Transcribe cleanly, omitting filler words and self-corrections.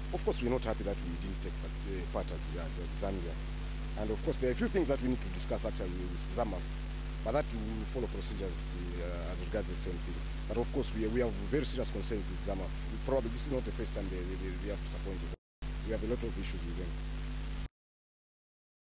of course, we're not happy that we didn't take part as Zambia. And of course, there are a few things that we need to discuss actually with ZAMAF, but that will follow procedures as regards the same thing. But of course, we have very serious concerns with ZAMAF. Probably this is not the first time they have disappointed. We have a lot of issues with them.